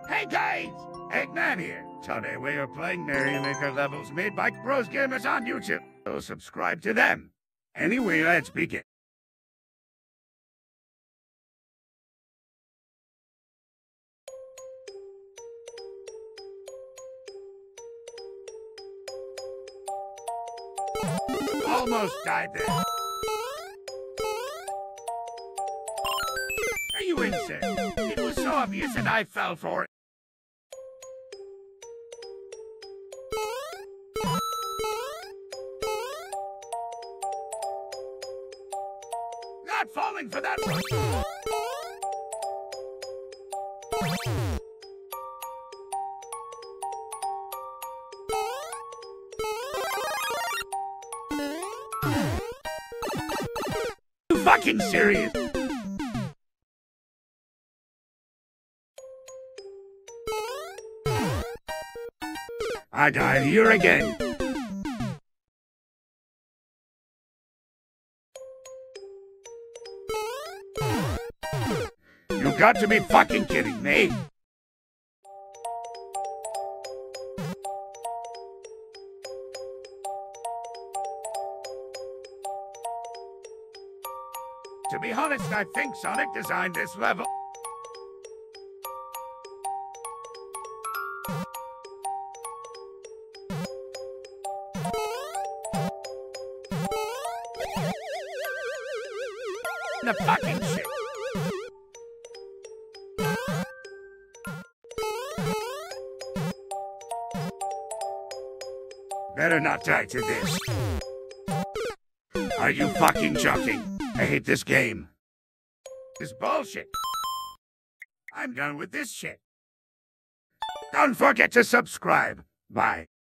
Hey guys, Eggman here. Today we are playing Merrymaker levels made by Bros Gamers on YouTube. So subscribe to them. Anyway, let's begin. Almost died there. Are you insane? It was so obvious and I fell for it. Not falling for that one. You fucking serious? I died here again. You got to be fucking kidding me. To be honest, I think Sonic designed this level. The fucking shit. Better not die to this. Are you fucking joking? I hate this game. This bullshit. I'm done with this shit. Don't forget to subscribe. Bye.